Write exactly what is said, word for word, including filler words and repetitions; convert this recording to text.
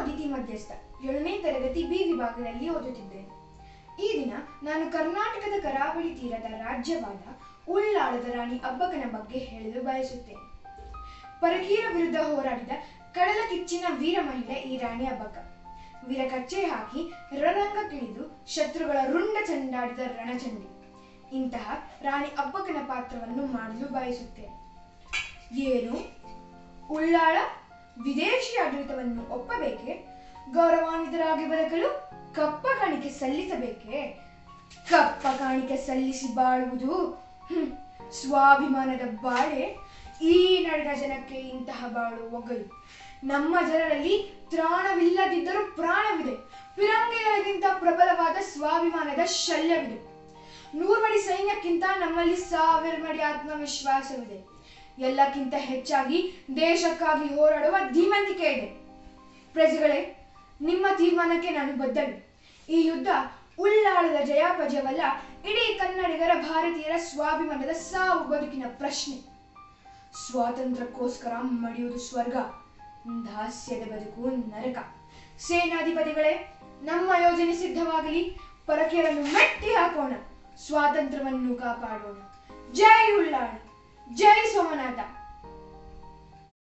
ಅದಿತಿ ಮಧ್ಯಸ್ಥ ಏಳನೇ ತರಗತಿ ಬಿ ವಿಭಾಗದಲ್ಲಿ ಓದುತ್ತಿದ್ದೇನೆ. ಈ ದಿನ ನಾನು ಕರ್ನಾಟಕದ ಕರಾವಳಿ ತೀರದ ರಾಜ್ಯವಾದ ಉಳ್ಳಾಳದ ರಾಣಿ ಅಬ್ಬಕ್ಕನ ಬಗ್ಗೆ ಹೇಳಲು ಬಯಸುತ್ತೇನೆ. ಪರಕೀಯರ ವಿರುದ್ಧ ಹೋರಾಡಿದ ಕಡಲ ಕಿಚ್ಚಿನ ವೀರ ಮಹಿಳೆ ಈ ರಾಣಿ ಅಬ್ಬಕ್ಕ. ವೀರ ಕಚ್ಚೆ ಹಾಕಿ ರಣರಂಗಕ್ಕಿಳಿದು ಶತ್ರುಗಳ ರುಂಡ ಚಂಡಾಡಿದ ರಣಚಂಡಿ. ಇಂತಹ ರಾಣಿ ಅಬ್ಬಕ್ಕನ ಪಾತ್ರವನ್ನು ಮಾಡಲು ಬಯಸುತ್ತೇನೆ. ಏನು, ಉಳ್ಳಾಳ ವಿದೇಶಿ ಆಡಳಿತವನ್ನು ಒಪ್ಪಬೇಕೆ? ಗೌರವಾನ್ವಿತರಾಗಿ ಬದುಕಲು ಕಪ್ಪ ಕಾಣಿಕೆ ಸಲ್ಲಿಸಬೇಕೆ? ಕಪ್ಪ ಕಾಣಿಕೆ ಸಲ್ಲಿಸಿ ಬಾಳುವುದು ಹ್ಮ್ ಸ್ವಾಭಿಮಾನದ ಬಾಳೆ. ಈ ನಾಡಿನ ಜನಕ್ಕೆ ಇಂತಹ ಬಾಳು ಒಗ್ಗಲು. ನಮ್ಮ ಜನರಲ್ಲಿ ತ್ರಾಣವಿಲ್ಲದಿದ್ದರೂ ಪ್ರಾಣವಿದೆ. ಫಿರಂಗಿಗಳಿಗಿಂತ ಪ್ರಬಲವಾದ ಸ್ವಾಭಿಮಾನದ ಶಲ್ಯವಿದೆ. ನೂರ್ಮಡಿ ಸೈನ್ಯಕ್ಕಿಂತ ನಮ್ಮಲ್ಲಿ ಸಾವಿರ ಮಡಿ ಆತ್ಮವಿಶ್ವಾಸವಿದೆ. ಎಲ್ಲಕ್ಕಿಂತ ಹೆಚ್ಚಾಗಿ ದೇಶಕ್ಕಾಗಿ ಹೋರಾಡುವ ಧೀಮಂತಿಕೆ ಇದೆ. ಪ್ರಜೆಗಳೇ, ನಿಮ್ಮ ತೀರ್ಮಾನಕ್ಕೆ ನಾನು ಬದ್ಧಳು. ಈ ಯುದ್ಧ ಉಳ್ಳಾಳದ ಜಯಾಪಜಯವಲ್ಲ, ಇಡೀ ಕನ್ನಡಿಗರ ಭಾರತೀಯರ ಸ್ವಾಭಿಮಾನದ ಸಾವು ಬದುಕಿನ ಪ್ರಶ್ನೆ. ಸ್ವಾತಂತ್ರ್ಯಕ್ಕೋಸ್ಕರ ಮಡಿಯುವುದು ಸ್ವರ್ಗ, ದಾಸ್ಯದ ಬದುಕು ನರಕ. ಸೇನಾಧಿಪತಿಗಳೇ, ನಮ್ಮ ಯೋಜನೆ ಸಿದ್ಧವಾಗಲಿ. ಪರಕೀಯರನ್ನು ಮೆಟ್ಟಿ ಹಾಕೋಣ, ಸ್ವಾತಂತ್ರ್ಯವನ್ನು ಕಾಪಾಡೋಣ. ಜೈ ಉಳ್ಳಾಳ, ಜೈ ಸೋಮನಾಥ.